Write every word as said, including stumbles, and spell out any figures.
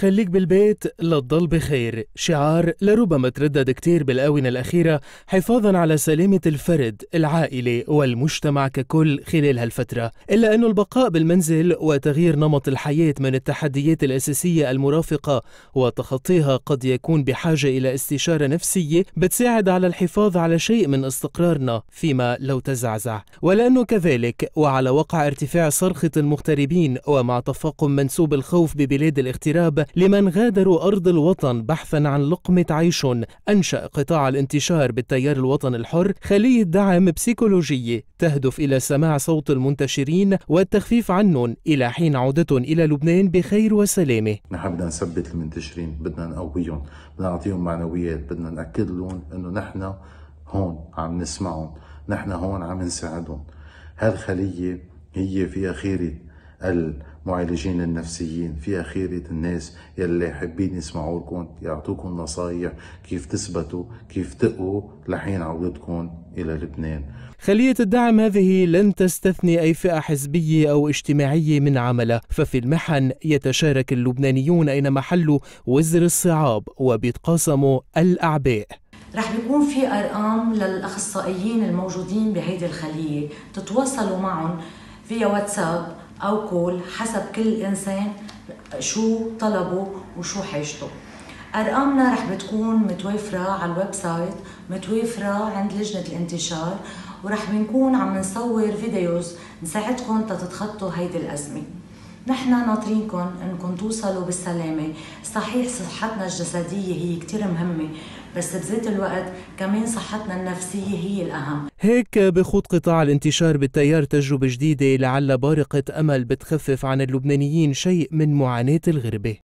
خليك بالبيت لتضل بخير، شعار لربما تردد كتير بالآونة الأخيرة حفاظا على سلامة الفرد، العائلة والمجتمع ككل خلال هالفترة، إلا أنه البقاء بالمنزل وتغيير نمط الحياة من التحديات الأساسية المرافقة، وتخطيها قد يكون بحاجة إلى استشارة نفسية بتساعد على الحفاظ على شيء من استقرارنا فيما لو تزعزع. ولأنه كذلك وعلى وقع ارتفاع صرخة المغتربين ومع تفاقم منسوب الخوف ببلاد الاغتراب لمن غادروا أرض الوطن بحثا عن لقمة عيش، أنشأ قطاع الانتشار بالتيار الوطني الحر خلية دعم بسيكولوجية تهدف إلى سماع صوت المنتشرين والتخفيف عنهم إلى حين عودتهم إلى لبنان بخير وسلامة. نحن بدنا نثبت المنتشرين، بدنا نقويهم، بدنا نعطيهم معنويات، بدنا نأكد لهم إنه نحن هون عم نسمعهم، نحن هون عم نساعدهم. هالخلية هي فيها خيرة المعالجين النفسيين، فيها خيرة الناس يلي حابين يسمعوا لكم، يعطوكم نصايح كيف تثبتوا، كيف تقوا لحين عودتكم إلى لبنان. خلية الدعم هذه لن تستثني أي فئة حزبية أو اجتماعية من عملها، ففي المحن يتشارك اللبنانيون أينما حلوا وزر الصعاب وبيتقاسموا الأعباء. رح بيكون في أرقام للأخصائيين الموجودين بهيدي الخلية تتواصلوا معهم فيا واتساب أو كول حسب كل إنسان شو طلبه وشو حاجته. أرقامنا رح بتكون متوفرة على الويب سايت، متوفرة عند لجنة الانتشار، ورح بنكون عم نصور فيديوز نساعدكم تتخطوا هيدي الأزمة. نحن ناطرينكم انكم توصلوا بالسلامة. صحيح صحتنا الجسدية هي كتير مهمة، بس بذات الوقت كمان صحتنا النفسية هي الأهم. هيك بخوض قطاع الانتشار بالتيار تجربة جديدة لعل بارقة أمل بتخفف عن اللبنانيين شيء من معاناة الغربة.